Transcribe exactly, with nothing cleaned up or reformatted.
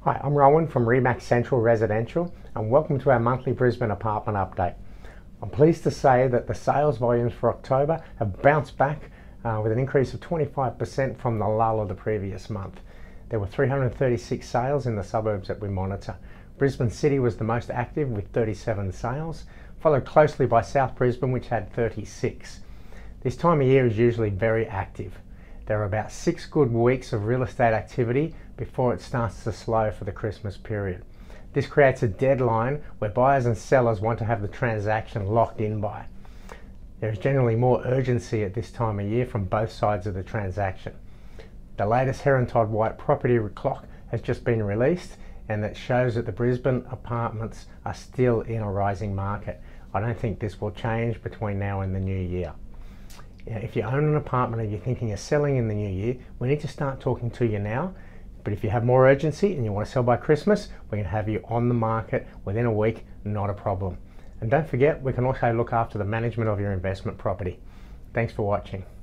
Hi, I'm Rowan from Remax Central Residential and welcome to our monthly Brisbane apartment update. I'm pleased to say that the sales volumes for October have bounced back uh, with an increase of twenty-five percent from the lull of the previous month. There were three hundred thirty-six sales in the suburbs that we monitor. Brisbane City was the most active with thirty-seven sales, followed closely by South Brisbane, which had thirty-six. This time of year is usually very active. There are about six good weeks of real estate activity before it starts to slow for the Christmas period. This creates a deadline where buyers and sellers want to have the transaction locked in by. There is generally more urgency at this time of year from both sides of the transaction. The latest Herentide White property clock has just been released, and that shows that the Brisbane apartments are still in a rising market. I don't think this will change between now and the new year. If you own an apartment and you're thinking of selling in the new year, we need to start talking to you now. But if you have more urgency and you want to sell by Christmas, we can have you on the market within a week, not a problem. And don't forget, we can also look after the management of your investment property. Thanks for watching.